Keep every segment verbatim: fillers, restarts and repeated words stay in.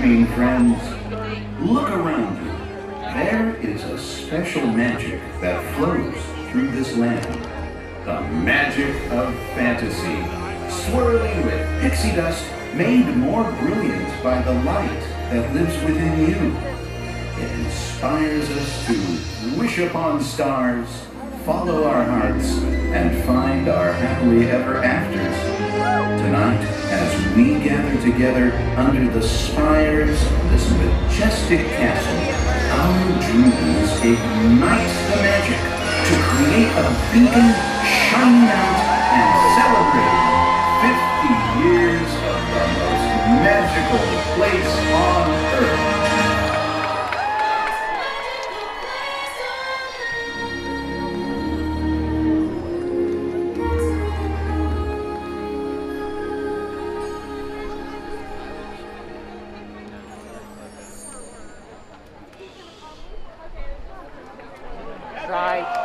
dreaming friends. Look around you. There is a special magic that flows through this land. The magic of fantasy, swirling with pixie dust, made more brilliant by the light that lives within you. It inspires us to wish upon stars, follow our hearts, and find our happily ever afters. Tonight, as we gather together under the spires of this majestic castle, our dreams ignite the magic to create a beacon shining out and celebrate fifty years of the most magical place on earth. Right.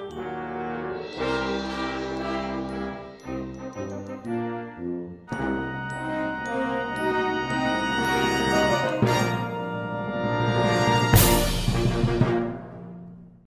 Thank you.